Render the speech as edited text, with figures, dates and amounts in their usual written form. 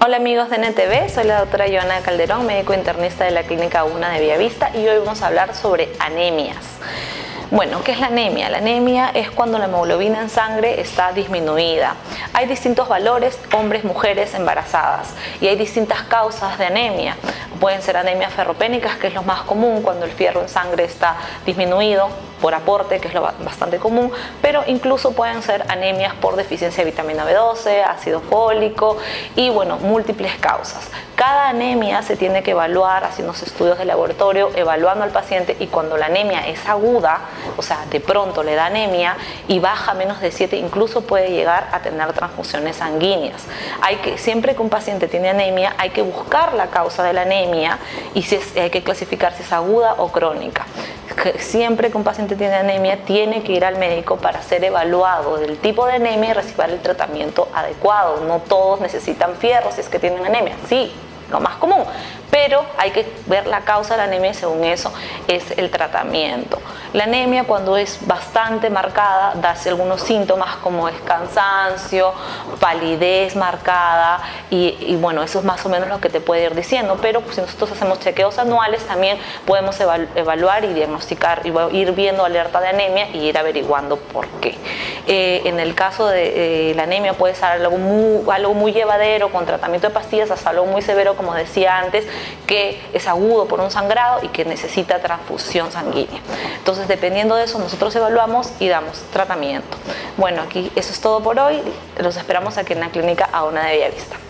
Hola amigos de NTV, soy la doctora Joana Calderón, médico internista de la Clínica 1 de Bellavista, y hoy vamos a hablar sobre anemias. Bueno, ¿qué es la anemia? La anemia es cuando la hemoglobina en sangre está disminuida. Hay distintos valores, hombres, mujeres, embarazadas, y hay distintas causas de anemia. Pueden ser anemias ferropénicas, que es lo más común, cuando el fierro en sangre está disminuido por aporte, que es lo bastante común, pero incluso pueden ser anemias por deficiencia de vitamina B12, ácido fólico y bueno, múltiples causas. Cada anemia se tiene que evaluar haciendo unos estudios de laboratorio, evaluando al paciente, y cuando la anemia es aguda, o sea, de pronto le da anemia y baja menos de 7, incluso puede llegar a tener transfusiones sanguíneas. Siempre que un paciente tiene anemia, hay que buscar la causa de la anemia y hay que clasificar si es aguda o crónica. Siempre que un paciente tiene anemia, tiene que ir al médico para ser evaluado del tipo de anemia y recibir el tratamiento adecuado. No todos necesitan fierro si es que tienen anemia, sí, lo más común, pero hay que ver la causa de la anemia y según eso es el tratamiento. La anemia, cuando es bastante marcada, da algunos síntomas como es cansancio, palidez marcada y bueno, eso es más o menos lo que te puede ir diciendo, pero si nosotros hacemos chequeos anuales también podemos evaluar y diagnosticar y ir viendo alerta de anemia y ir averiguando por qué. En el caso de la anemia puede ser algo muy llevadero con tratamiento de pastillas hasta algo muy severo, como decía antes, que es agudo por un sangrado y que necesita transfusión sanguínea. Entonces, dependiendo de eso, nosotros evaluamos y damos tratamiento. Bueno, aquí eso es todo por hoy. Los esperamos aquí en la Clínica 1 de Bellavista.